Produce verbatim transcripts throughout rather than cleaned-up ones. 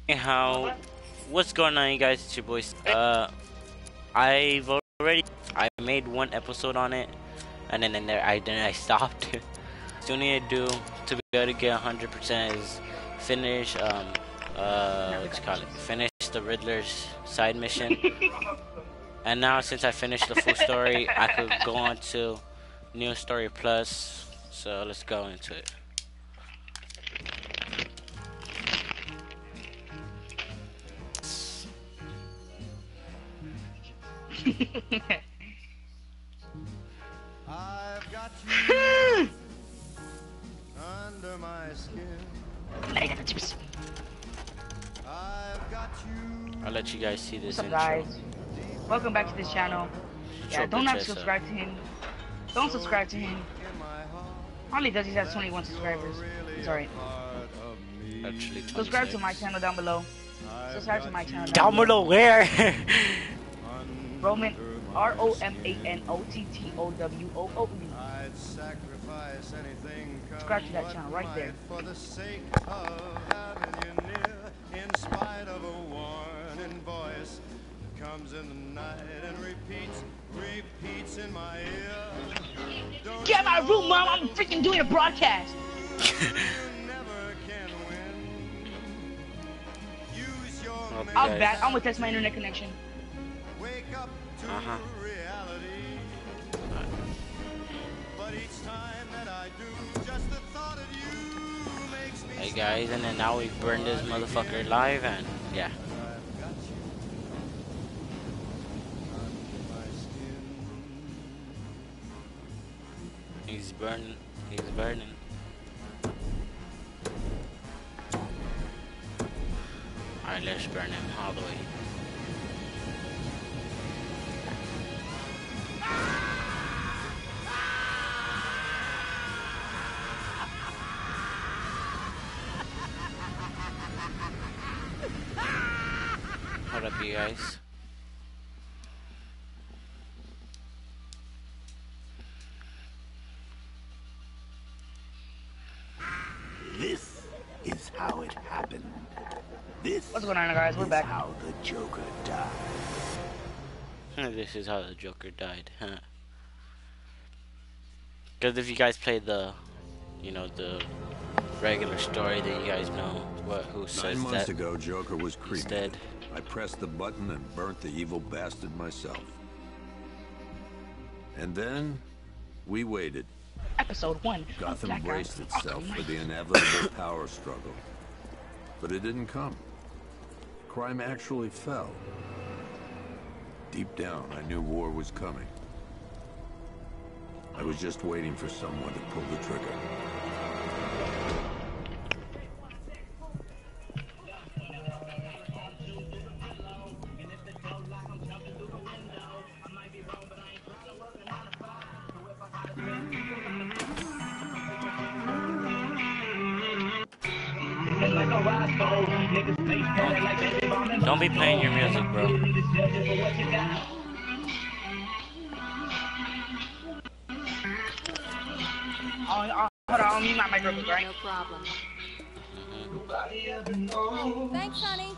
Anyhow, what's going on, you guys? It's your boy. Uh, I've already I made one episode on it, and then in there I then I stopped. Still need to do to be able to get one hundred percent is finish um uh what's it called it? Finish the Riddler's side mission. And now since I finished the full story, I could go on to New Story Plus. So let's go into it. I've got you under my skin. I've got you. I'll let you guys see this What's up, intro. guys? Welcome back to this channel. Yeah, don't not bitch ass up. subscribe to him. Don't subscribe to him. All he does is has twenty-one subscribers. It's alright. Actually, Subscribe to my channel down below. Subscribe to my channel down below where? Roman, R O M A N O T T O W O O D. I'd sacrifice anything. Subscribe to that channel right there. For the sake of having you near, in spite of a warning voice that comes in the night and repeats, repeats in my ear. Don't Get out of my room, Mom! I'm you freaking doing a broadcast! never can win. Use your Okay. I'll Guys. back. I'm gonna test my internet connection. Wake up to Uh-huh. reality. But each time that I do, just the thought of you makes me Hey guys, and then now we burn this motherfucker live, and yeah. I've got you under my skin. He's burning. He's burning. Alright, let's burn him all the way. What up, you guys? This is how it happened. This What's going on, guys? We're is back. how the Joker died. This is how the Joker died, huh? Because if you guys played the, you know, the regular story, then you guys know what who Nine says months that. ago, Joker was He's cremated. dead. I pressed the button and burnt the evil bastard myself. And then, we waited. Episode one. Gotham Black braced Arrow. itself Arkham for the Knight. inevitable power struggle. But it didn't come. Crime actually fell. Deep down, I knew war was coming. I was just waiting for someone to pull the trigger. Don't be playing your music, bro. Oh, oh, hold on, I'll mute my microphone, right? No problem. Mm-hmm. Thanks, honey.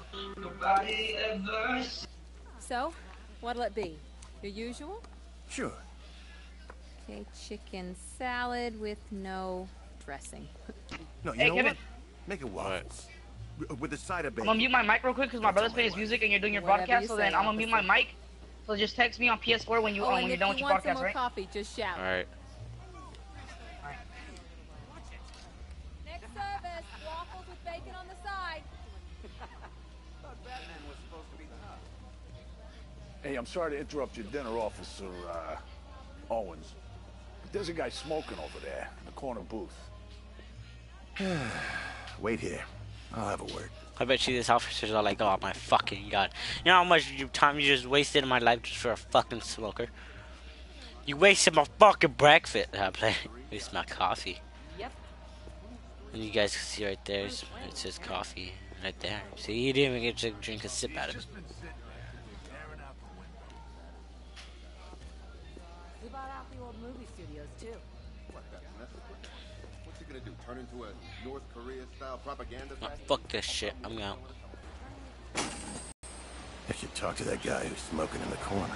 So, what'll it be? Your usual? Sure. Okay, chicken salad with no dressing. No, you Hey, know Kevin. what? Make it waffles. W- With a side of I'm bacon. gonna mute my mic real quick because my brother's playing his music and you're doing your Whatever broadcast, you so say, then I'm gonna mute my officer. mic. So just text me on P S four when you Oh, um, and when you're if done you with your want some broadcast, more right? coffee, just shout. Alright. Next service, waffles with bacon on the side. Hey, I'm sorry to interrupt your dinner, Officer uh, Owens. But there's a guy smoking over there in the corner booth. Wait here. I'll have a word. I bet you these officers are like, oh my fucking god. You know how much you- time you just wasted in my life just for a fucking smoker? You wasted my fucking breakfast. I play. Waste my coffee. Yep. And you guys can see right there, it's- it says coffee right there. See, you didn't even get to drink a sip out of it. We bought out the old movie studios, too. What's he gonna do? Turn into a North Korea style propaganda Oh, factory? fuck this shit. I'm out. I should talk to that guy who's smoking in the corner.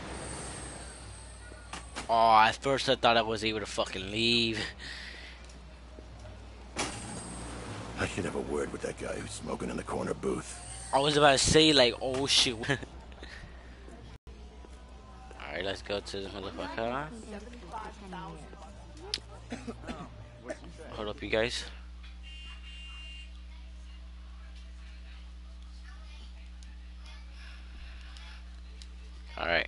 Oh, at first I thought I was able to fucking leave. I should have a word with that guy who's smoking in the corner booth. I was about to say, like, oh shit. Alright, let's go to this motherfucker. Hold up, you guys. Alright.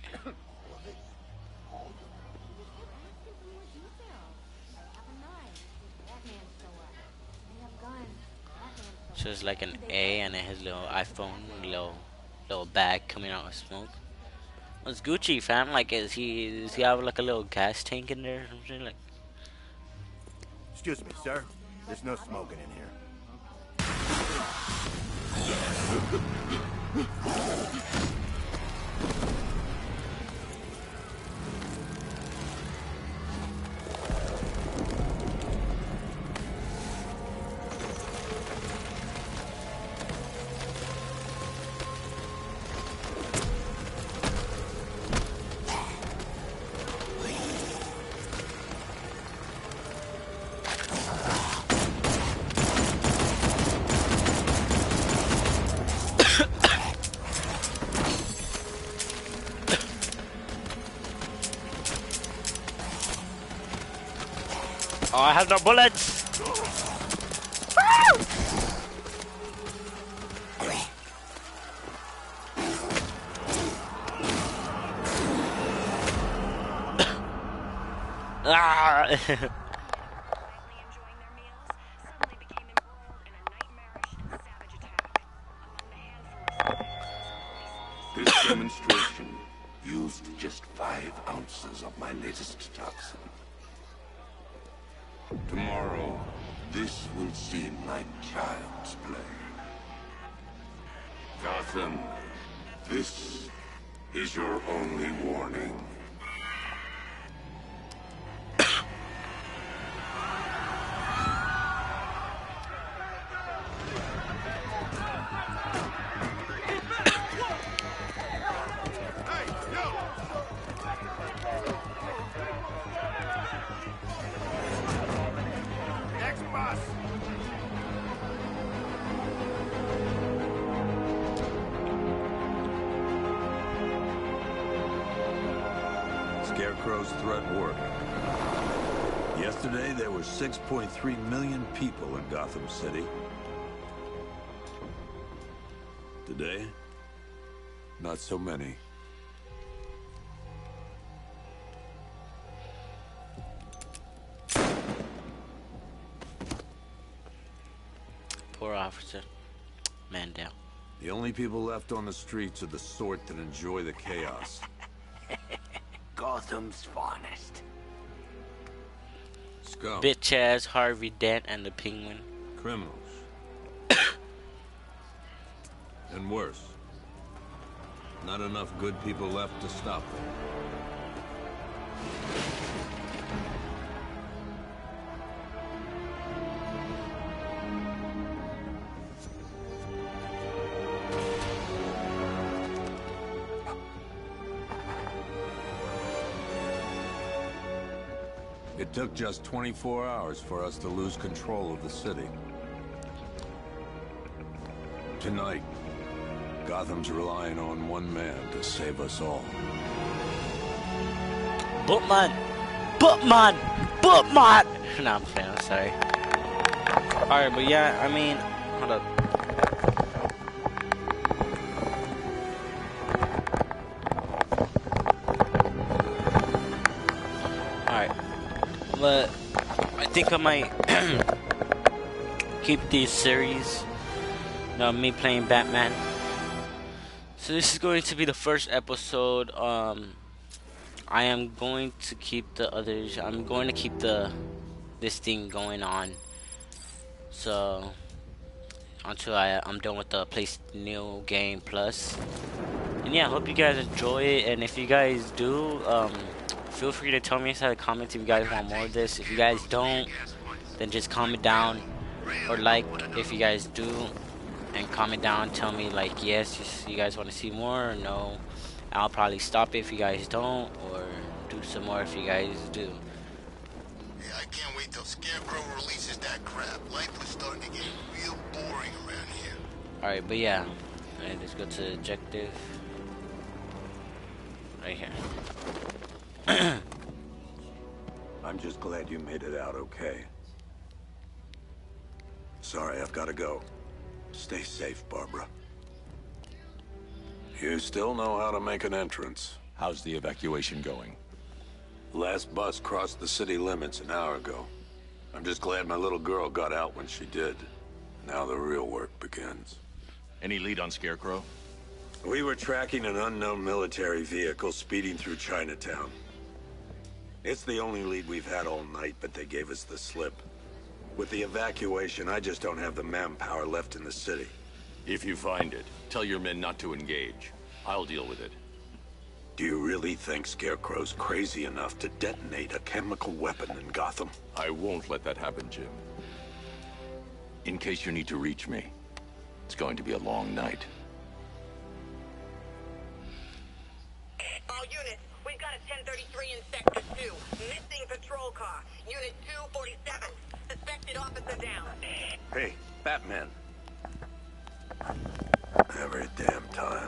So it's like an A and then his little iPhone, little little bag coming out of smoke. What's Gucci, fam? Like, is he does he have like a little gas tank in there or something? Like, Excuse me, sir. There's no smoking in here. oh, I have no bullets. Ah. This demonstration used just five ounces of my latest toxin. Tomorrow, this will seem like child's play. Gotham, this is your only warning. Scarecrow's threat worked. Yesterday, there were six point three million people in Gotham City. Today, not so many. Poor officer. Man down. The only people left on the streets are the sort that enjoy the chaos. Gotham's finest. Scum. Bitch ass Harvey Dent and the Penguin. Criminals. And worse. Not enough good people left to stop them. It took just twenty-four hours for us to lose control of the city. Tonight, Gotham's relying on one man to save us all. Batman! Batman! Batman! No, I'm playing, I'm sorry. Alright, but yeah, I mean, hold up. Alright. But I think I might keep these series. You know, me playing Batman. So this is going to be the first episode. Um, I am going to keep the others. I'm going to keep the this thing going on. So until I I'm done with the Play New Game Plus. And yeah, I hope you guys enjoy it. And if you guys do, um, feel free to tell me inside the comments if you guys want more of this. If you guys don't, then just comment down or like if you guys do. and comment down. Tell me like yes, you, you guys want to see more or no. I'll probably stop it if you guys don't, or do some more if you guys do. Yeah, I can't wait till Scarecrow releases that crap. Life was starting to get real boring around here. Alright, but yeah. Alright, let's go to objective. Right here. I'm just glad you made it out okay. Sorry, I've got to go. Stay safe, Barbara. You still know how to make an entrance. How's the evacuation going? Last bus crossed the city limits an hour ago. I'm just glad my little girl got out when she did. Now the real work begins. Any lead on Scarecrow? We were tracking an unknown military vehicle speeding through Chinatown. It's the only lead we've had all night, but they gave us the slip. With the evacuation, I just don't have the manpower left in the city. If you find it, tell your men not to engage. I'll deal with it. Do you really think Scarecrow's crazy enough to detonate a chemical weapon in Gotham? I won't let that happen, Jim. In case you need to reach me, it's going to be a long night. All units, we've got a ten thirty-three in Sector two. Missing patrol car. Unit two forty-seven. Suspected officer down. Hey, Batman. Every damn time.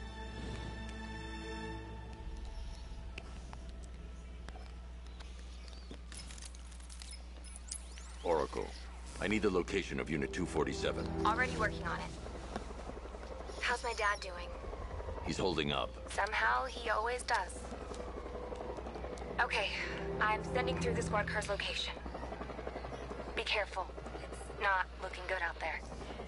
Oracle, I need the location of Unit two forty-seven. Already working on it. How's my dad doing? He's holding up. Somehow, he always does. Okay, I'm sending through the squad car's location. Be careful. It's not looking good out there.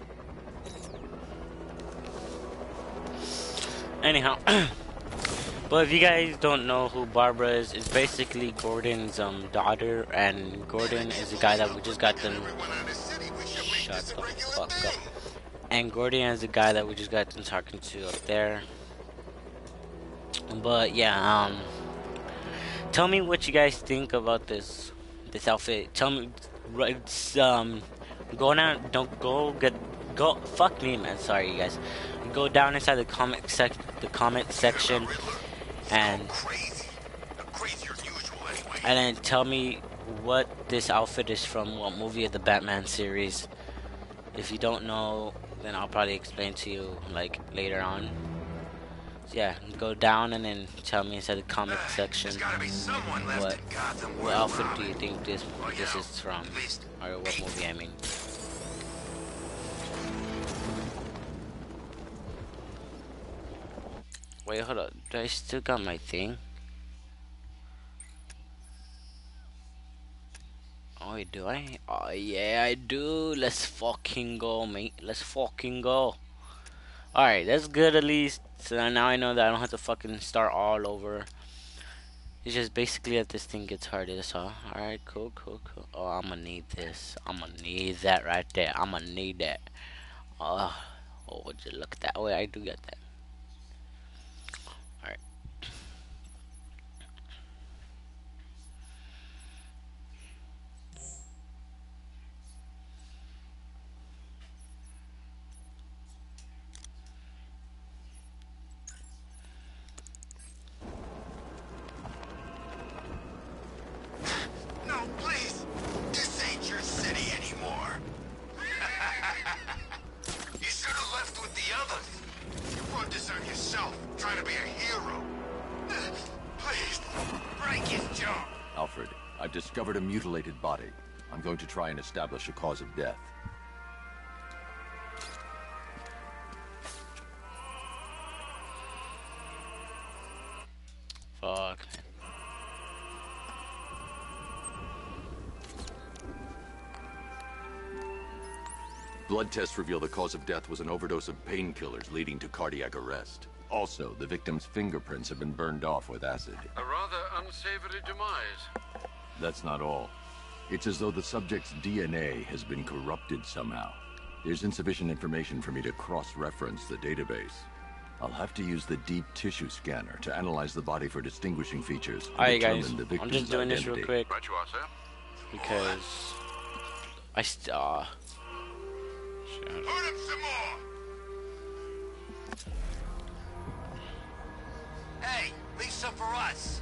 Anyhow, but if you guys don't know who Barbara is, it's basically Gordon's um daughter, and Gordon is the guy that we just got them. Shut the fuck up. And Gordon is the guy that we just got them talking to up there. But yeah, um, tell me what you guys think about this this outfit. Tell me, it's, um, go down. Don't go get go. Fuck me, man. Sorry, you guys. Go down inside the comment sec the comment section, and and then tell me what this outfit is from, what movie of the Batman series. If you don't know, then I'll probably explain to you like later on. So yeah, go down and then tell me inside the comment section what what outfit do you think this this is from, or what movie I mean. Wait, hold up. Do I still got my thing? Oh, wait, do I? Oh, yeah, I do. Let's fucking go, mate. Let's fucking go. Alright, that's good at least. So now I know that I don't have to fucking start all over. It's just basically that this thing gets harder, that's all. Alright, cool, cool, cool. Oh, I'm gonna need this. I'm gonna need that right there. I'm gonna need that. Oh, oh, would you look at that? Oh, I do get that. Alright. No, please. This ain't your city anymore. You should have left with the others. You brought this on yourself, trying to be a hero. Please, break his jaw. Alfred, I've discovered a mutilated body. I'm going to try and establish a cause of death. Fuck. Blood tests reveal the cause of death was an overdose of painkillers leading to cardiac arrest. Also, the victim's fingerprints have been burned off with acid. A rather unsavory demise. That's not all. It's as though the subject's D N A has been corrupted somehow. There's insufficient information for me to cross-reference the database. I'll have to use the deep tissue scanner to analyze the body for distinguishing features and Alright determine guys, the victim's I'm just doing identity. this real quick. Right you are, sir. Because I st uh Hurt him some more. us!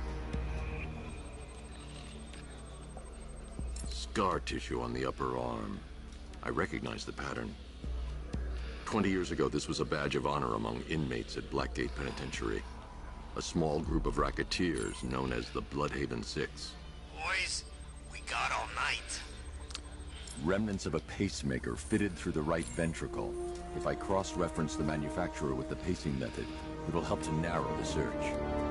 Scar tissue on the upper arm. I recognize the pattern. Twenty years ago, this was a badge of honor among inmates at Blackgate Penitentiary. A small group of racketeers known as the Bloodhaven Six. Boys, we got all night. Remnants of a pacemaker fitted through the right ventricle. If I cross-reference the manufacturer with the pacing method, it will help to narrow the search.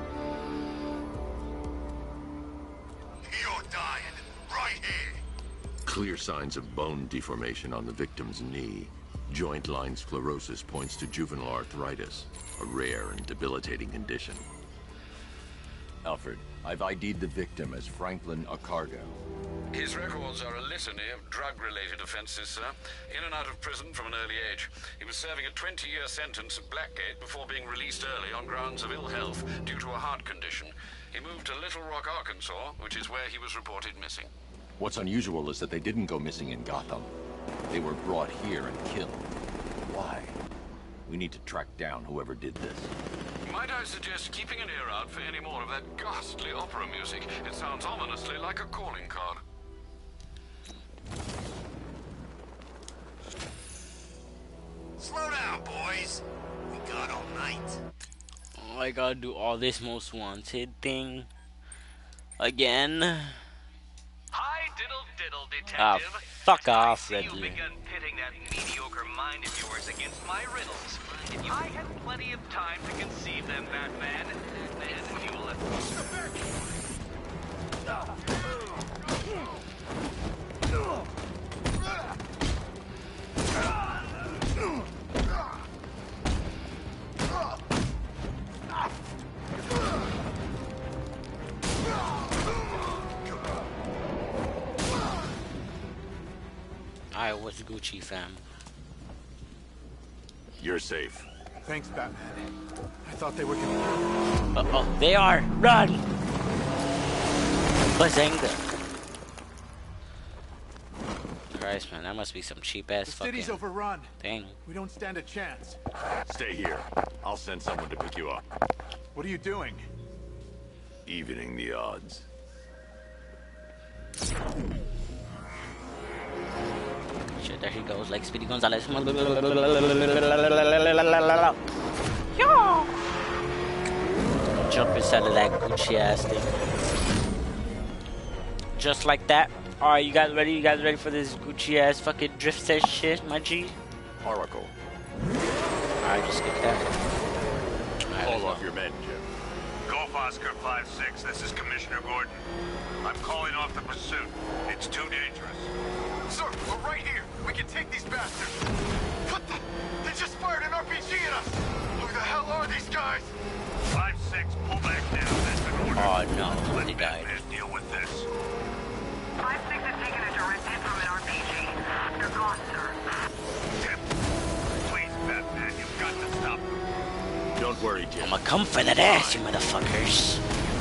You're dying, right here. Clear signs of bone deformation on the victim's knee. Joint line sclerosis points to juvenile arthritis, a rare and debilitating condition. Alfred, I've I D'd the victim as Franklin Accardo. His records are a litany of drug-related offenses, sir. In and out of prison from an early age. He was serving a twenty-year sentence at Blackgate before being released early on grounds of ill health due to a heart condition. He moved to Little Rock, Arkansas, which is where he was reported missing. What's unusual is that they didn't go missing in Gotham. They were brought here and killed. Why? We need to track down whoever did this. Might I suggest keeping an ear out for any more of that ghastly opera music? It sounds ominously like a calling card. Slow down, boys. We got all night. Oh, I gotta do all this most wanted thing again. Hi, diddle diddle, Ah, detective. fuck off, You've Ridley. begun pitting that mediocre mind of yours against my riddles. If you I had plenty of time to conceive them, Batman, then you will have... I was Gucci, fam. You're safe. Thanks, Batman. I thought they were gonna... Uh oh, they are! Run! Bazinga! Christ, man, that must be some cheap ass The fucking city's overrun. thing. We don't stand a chance. Stay here. I'll send someone to pick you up. What are you doing? Evening the odds. Shit, there he goes, like Speedy Gonzalez. Jump inside of that Gucci ass thing. Just like that. Alright, you guys ready? You guys ready for this Gucci ass fucking drift set shit, my G? Oracle. Alright, just get that. Call off your men, Jim. Golf Oscar five six, this is Commissioner Gordon. I'm calling off the pursuit. It's too dangerous. Sir, we're right here. We can take these bastards. What the? They just fired an R P G at us. Who the hell are these guys? five six, pull back now. That's an order. Oh no, Let he died. Batman deal with this. five six has taken a direct hit from an R P G. They're gone, sir. Tim, please, Batman, you've got to stop them. Don't worry, Jim. I'ma come for that ass, you motherfuckers.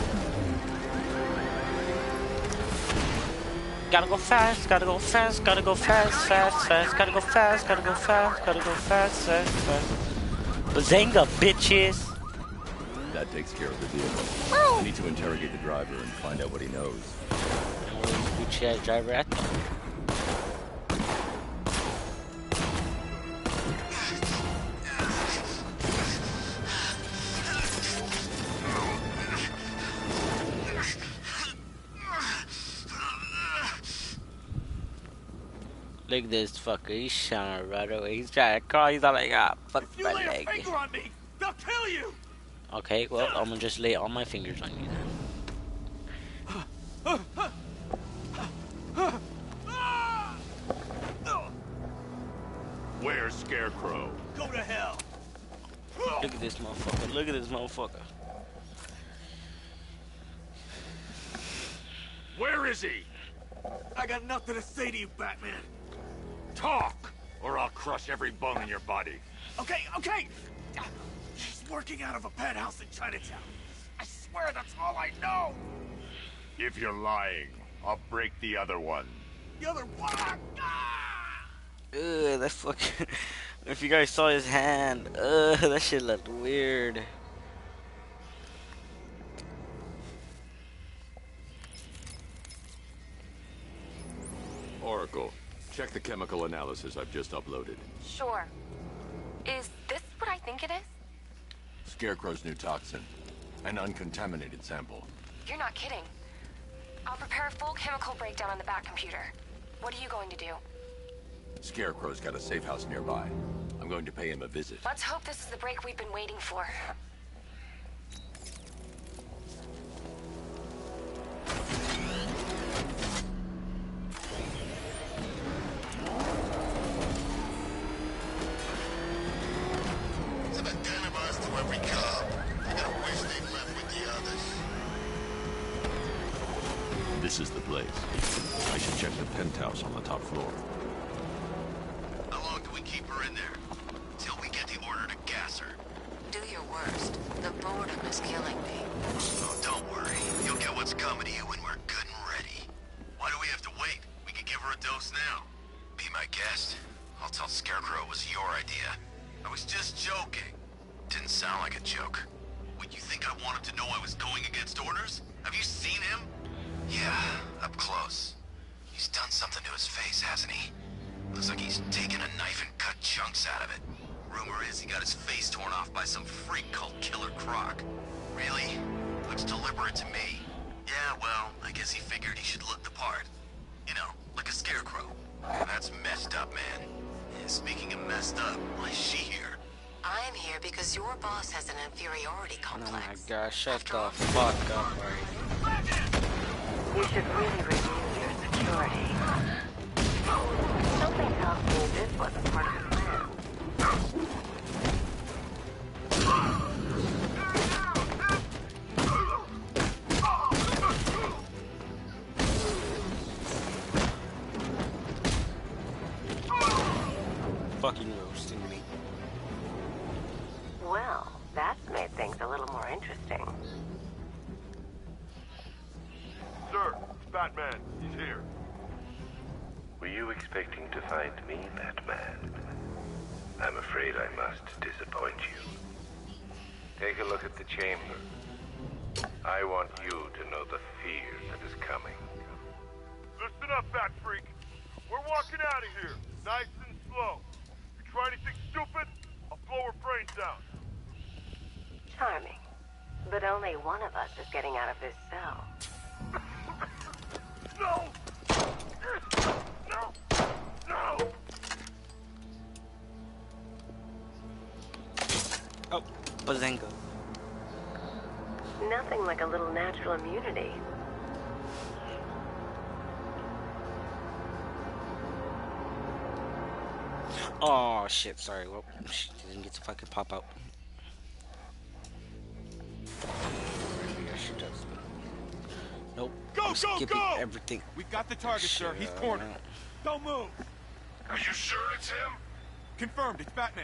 Gotta go fast, gotta go fast, gotta go fast, fast, fast, gotta go fast, gotta go fast, gotta go fast, fast, fast. Bazinga, bitches! That takes care of the vehicle. I need to interrogate the driver and find out what he knows. Where's the Gucci ass driver at? Look at this fucker, he's trying to run away. He's trying to crawl, he's all like, ah, fuck If you my lay a leg. finger on me, they'll kill you. Okay, well, I'm gonna just lay all my fingers on you then. Where's Scarecrow? Go to hell. Look at this motherfucker, look at this motherfucker. Where is he? I got nothing to say to you, Batman. Talk, or I'll crush every bone in your body. Okay, okay. He's working out of a penthouse in Chinatown. I swear that's all I know. If you're lying, I'll break the other one. The other one. Ah! Ugh, that fucking... If you guys saw his hand, ugh, that shit looked weird. Oracle, check the chemical analysis I've just uploaded. Sure. Is this what I think it is? Scarecrow's new toxin. An uncontaminated sample. You're not kidding. I'll prepare a full chemical breakdown on the back computer. What are you going to do? Scarecrow's got a safe house nearby. I'm going to pay him a visit. Let's hope this is the break we've been waiting for. This is the place. I should check the penthouse on the top floor. How long do we keep her in there? Till we get the order to gas her. Do your worst. The boredom is killing me. Oh, don't worry. You'll get what's coming to you when we're good and ready. Why do we have to wait? We could give her a dose now. Be my guest. I'll tell Scarecrow it was your idea. I was just joking. Didn't sound like a joke. What, you think I wanted to know I was going against orders? Have you seen him? Yeah, up close. He's done something to his face, hasn't he? Looks like he's taken a knife and cut chunks out of it. Rumor is he got his face torn off by some freak called Killer Croc. Really? Looks deliberate to me. Yeah, well, I guess he figured he should look the part. You know, like a scarecrow. That's messed up, man. And speaking of messed up, why is she here? I'm here because your boss has an inferiority complex. Oh my gosh, shut the fuck up already. You should really review your security. Something tells me this wasn't part of the plan. Fucking roasting me. Well, that's made things a little more interesting. Sir, it's Batman. He's here. Were you expecting to find me, Batman? I'm afraid I must disappoint you. Take a look at the chamber. I want you to know the fear that is coming. Listen up, Bat Freak. We're walking out of here, nice and slow. If you try anything stupid, I'll blow her brains out. Charming. But only one of us is getting out of this cell. No! No! No! Oh, Bazenga. Nothing like a little natural immunity. Oh shit, sorry. Well, she didn't get to fucking pop out. Yeah, she does. Nope. Go, I'm go, skipping go! everything. We got the target, sir. He's Shit. cornered. Don't move. Are you sure it's him? Confirmed. It's Batman.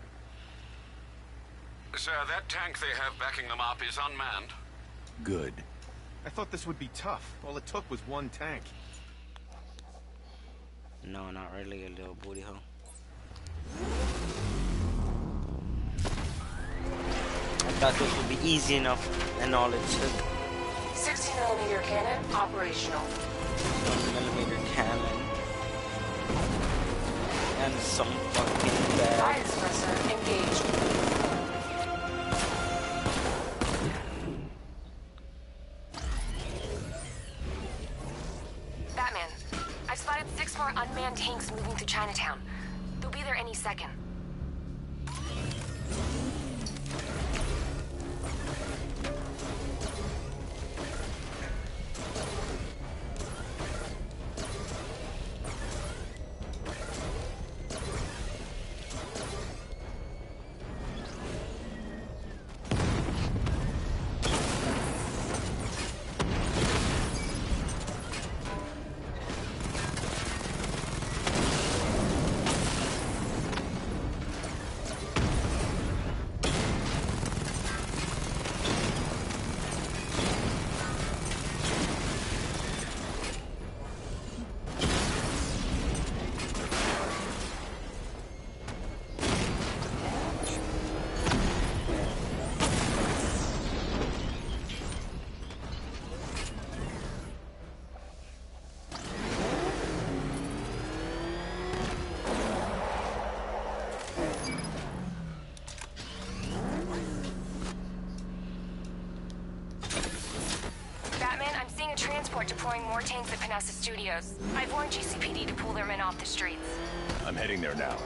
Sir, that tank they have backing them up is unmanned. Good. I thought this would be tough. All it took was one tank. No, not really, a little booty hole. I thought this would be easy enough, and all it took. sixty millimeter cannon operational. one millimeter cannon. And some fucking bag. Fire suppressor engaged. Batman, I've spotted six more unmanned tanks moving through Chinatown. They'll be there any second. deploying more tanks at Panassa Studios. I've warned G C P D to pull their men off the streets. I'm heading there now.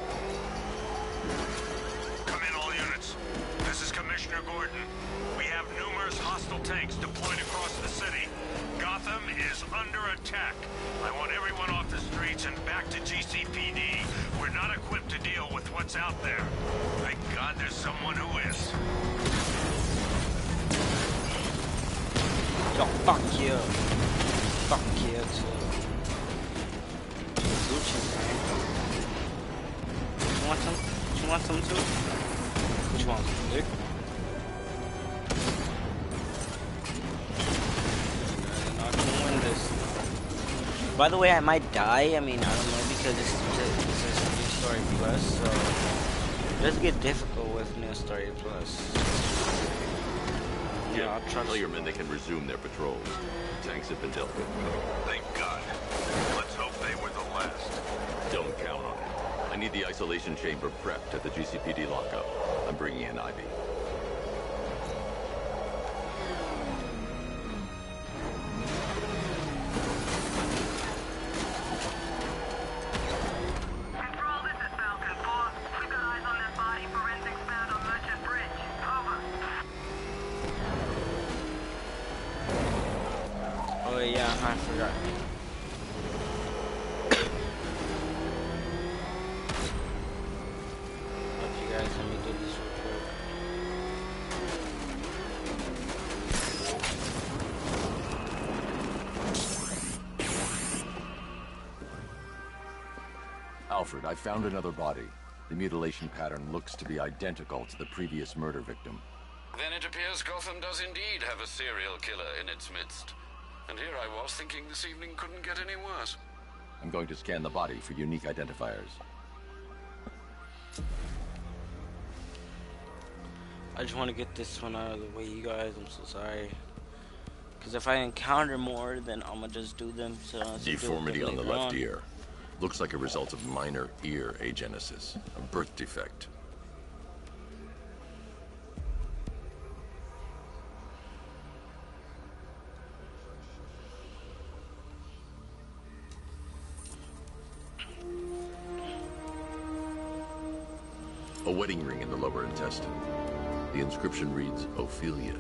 Come in, all units. This is Commissioner Gordon. We have numerous hostile tanks deployed across the city. Gotham is under attack. I want everyone off the streets and back to G C P D. We're not equipped to deal with what's out there. Thank God there's someone who is. Yo, fuck you. Fuck you too. Gucci, man. You want some? You want some too? Which one? Dick? Not gonna win this. By the way, I might die. I mean, I don't know because this is this is New Story Plus, so it does get difficult with New Story Plus. Yeah, I'll try to tell your men they can resume their patrols. Tanks have been dealt with. Thank God. Let's hope they were the last. Don't count on it. I need the isolation chamber prepped at the G C P D lockup. I'm bringing in Ivy. Control, this is Falcon four. We've got eyes on that body. Forensics found on Merchant Bridge. Over. Oh yeah, I forgot. If you guys let me do this real quick. Alfred, I found another body. The mutilation pattern looks to be identical to the previous murder victim. Then it appears Gotham does indeed have a serial killer in its midst. And here I was thinking this evening couldn't get any worse. I'm going to scan the body for unique identifiers. I just want to get this one out of the way, you guys. I'm so sorry. Because if I encounter more, then I'm going to just do them. So I'll Deformity on the later left on. ear. Looks like a result of minor ear agenesis, a birth defect. A wedding ring in the lower intestine. The inscription reads, Ophelia.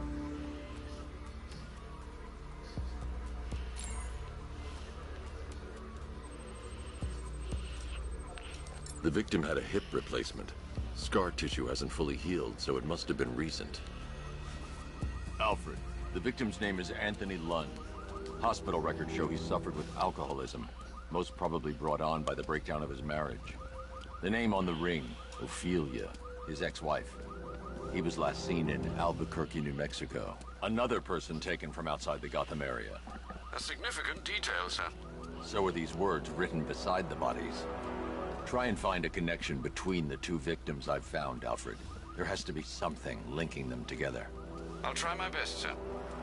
The victim had a hip replacement. Scar tissue hasn't fully healed, so it must have been recent. Alfred, the victim's name is Anthony Lund. Hospital records show he suffered with alcoholism, most probably brought on by the breakdown of his marriage. The name on the ring, Ophelia, his ex-wife. He was last seen in Albuquerque, New Mexico. Another person taken from outside the Gotham area. A significant detail, sir. So are these words written beside the bodies. Try and find a connection between the two victims I've found, Alfred. There has to be something linking them together. I'll try my best, sir.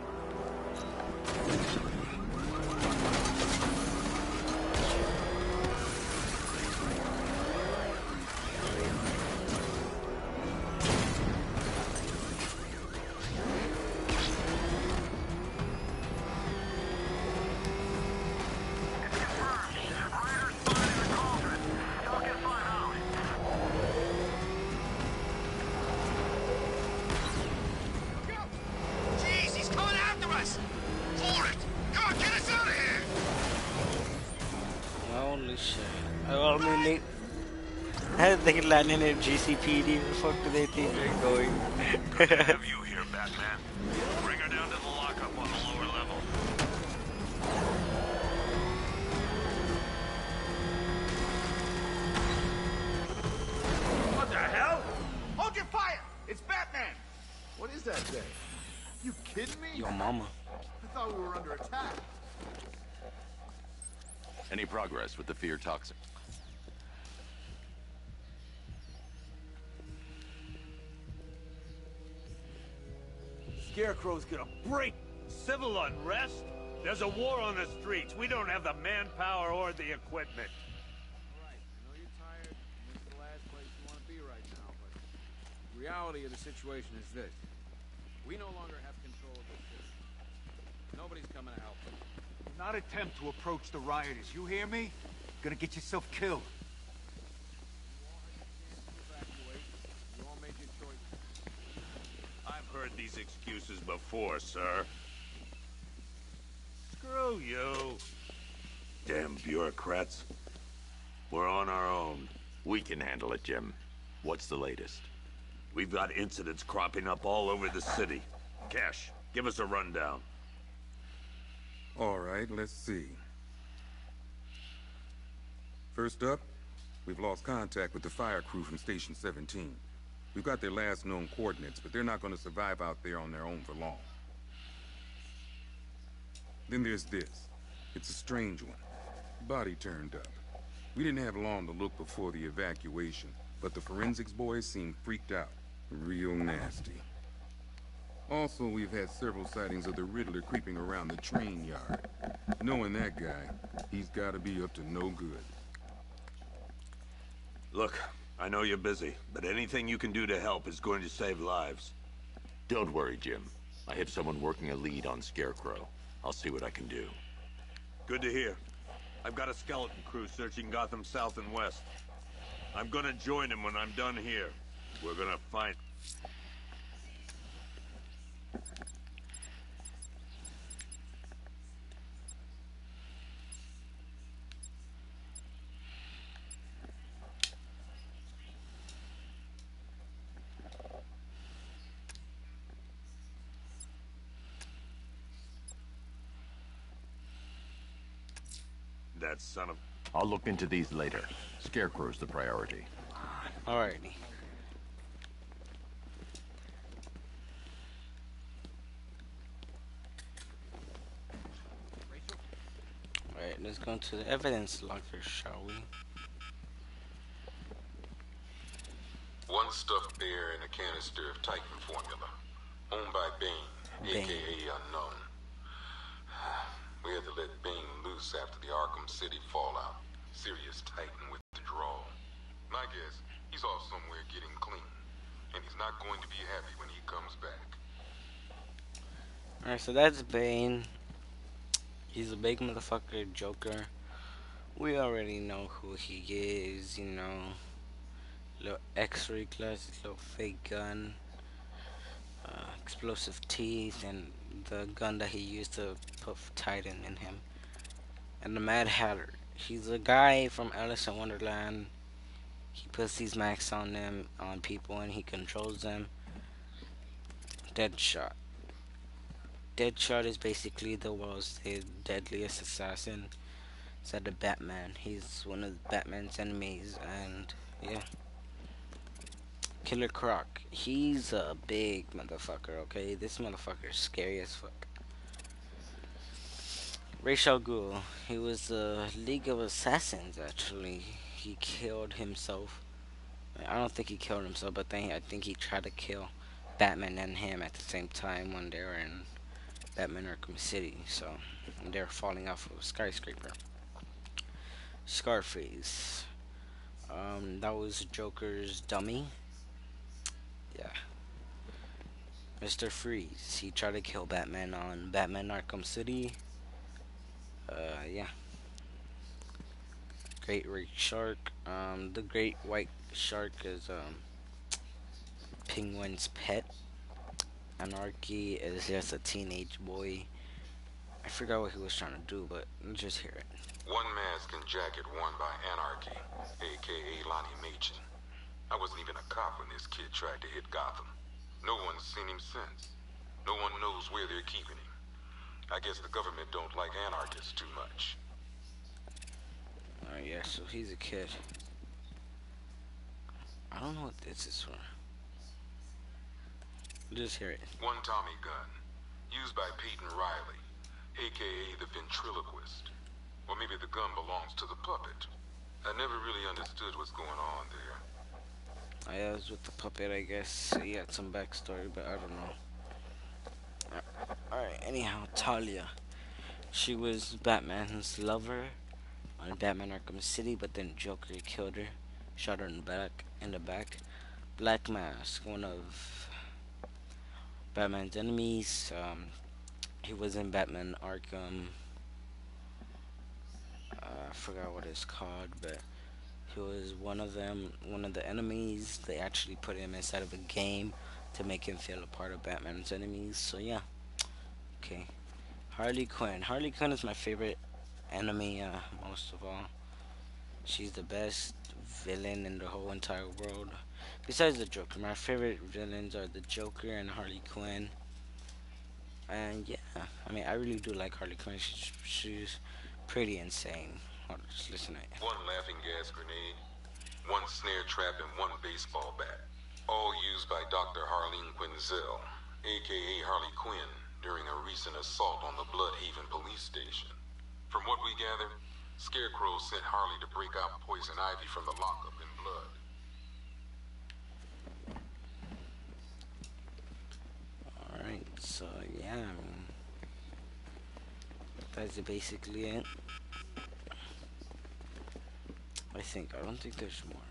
Jeez, he's coming after us! Hold it! Come on, get us out of here! Holy shit. I only need... I didn't think landing in G C P D. Where the fuck do they think they're going? Have you here, Batman? Bring her down to the lockup on the lower level. What the hell? Hold your fire! It's Batman! What is that thing? You kidding me? Your mama. I thought we were under attack. Any progress with the fear toxin? Scarecrow's gonna break civil unrest. There's a war on the streets. We don't have the manpower or the equipment. Right. I know you're tired, and this is the last place you want to be right now, but the reality of the situation is this. We no longer have control of this city. Nobody's coming to help us. not attempt to approach the rioters. You hear me? Gonna get yourself killed. You all made your choice. I've heard these excuses before, sir. Screw you. Damn bureaucrats. We're on our own. We can handle it, Jim. What's the latest? We've got incidents cropping up all over the city. Cash, give us a rundown. All right, let's see. First up, we've lost contact with the fire crew from Station seventeen. We've got their last known coordinates, but they're not going to survive out there on their own for long. Then there's this. It's a strange one. Body turned up. We didn't have long to look before the evacuation, but the forensics boys seemed freaked out. Real nasty. Also, we've had several sightings of the Riddler creeping around the train yard. Knowing that guy, he's gotta be up to no good. Look, I know you're busy, but anything you can do to help is going to save lives. Don't worry, Jim. I have someone working a lead on Scarecrow. I'll see what I can do. Good to hear. I've got a skeleton crew searching Gotham South and West. I'm gonna join him when I'm done here. We're gonna find... That son of... I'll look into these later. Scarecrow's the priority. Alrighty. Alright, let's go into the evidence locker, shall we? One stuffed bear and a canister of Titan formula, owned by Bane, Bane. aka Unknown. We had to let Bane loose after the Arkham City fallout. Serious Titan withdrawal. My guess, he's off somewhere getting clean, and he's not going to be happy when he comes back. Alright, so that's Bane. He's a big motherfucker, Joker. We already know who he is, you know. Little X-ray glasses, little fake gun, uh, explosive teeth, and the gun that he used to put Titan in him. And the Mad Hatter. He's a guy from Alice in Wonderland. He puts these masks on them, on people, and he controls them. Deadshot. Deadshot is basically the world's deadliest assassin. Said the Batman. He's one of Batman's enemies, and yeah. Killer Croc. He's a big motherfucker, okay? This motherfucker is scary as fuck. Ra's al Ghul. He was a League of Assassins, actually. He killed himself. I don't think he killed himself, but then I think he tried to kill Batman and him at the same time when they were in Batman Arkham City. So, they were falling off of a skyscraper. Scarface. Um, that was Joker's dummy. Yeah. Mister Freeze. He tried to kill Batman on Batman Arkham City. Uh, yeah. Great White Shark. Um, the Great White Shark is, um, Penguin's pet. Anarchy is just a teenage boy. I forgot what he was trying to do, but let's just hear it. One mask and jacket worn by Anarchy, aka Lonnie Machin. I wasn't even a cop when this kid tried to hit Gotham. No one's seen him since. No one knows where they're keeping him. I guess the government don't like anarchists too much. Alright, yeah, so he's a kid. I don't know what this is for. Just hear it. One Tommy gun, used by Peyton Riley, aka the ventriloquist. Or maybe the gun belongs to the puppet. I never really understood what's going on there. I was with the puppet, I guess. He had some backstory, but I don't know. Alright, anyhow, Talia. She was Batman's lover on Batman Arkham City, but then Joker killed her. Shot her in the back. In the back. Black Mask, one of Batman's enemies. Um, he was in Batman Arkham I forgot what it's called, but he was one of them, one of the enemies. They actually put him inside of a game to make him feel a part of Batman's enemies. So yeah, okay. Harley Quinn. Harley Quinn is my favorite enemy, uh, most of all. She's the best villain in the whole entire world. Besides the Joker, my favorite villains are the Joker and Harley Quinn. And yeah, I mean, I really do like Harley Quinn. She's, she's pretty insane. Hold on, just listen to it. One laughing gas grenade, one snare trap, and one baseball bat. All used by Doctor Harleen Quinzel, aka Harley Quinn, during a recent assault on the Bloodhaven police station. From what we gather, Scarecrow sent Harley to break out Poison Ivy from the lockup in Blood. Alright, so yeah, I mean, that's basically it. I think, I don't think there's more.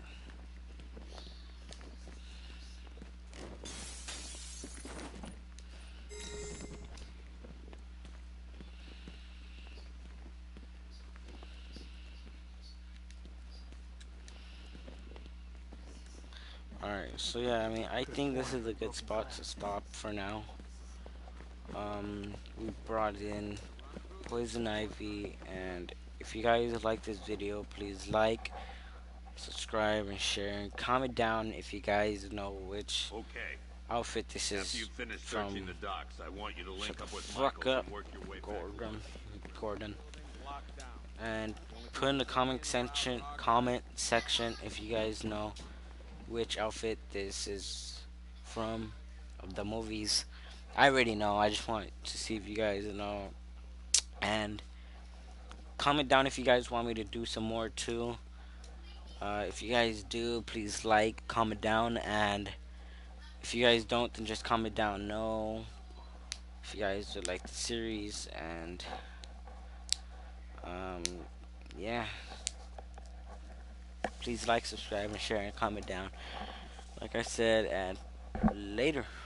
Alright, so yeah, I mean, I think this is a good spot to stop for now. Um, we brought in Poison Ivy, and if you guys like this video, please like, subscribe, and share, and comment down if you guys know which okay. outfit this is. After you finish from. searching the docks, I want you to link up with Fuck Michael up, and work your way Gordon. Gordon. And put in the comment section, comment section if you guys know which outfit this is from of the movies. I already know. I just want to see if you guys know. And comment down if you guys want me to do some more too. Uh, if you guys do, please like, comment down, and if you guys don't, then just comment down no. If you guys would like the series, and um, yeah, please like, subscribe, and share, and comment down. Like I said, and later.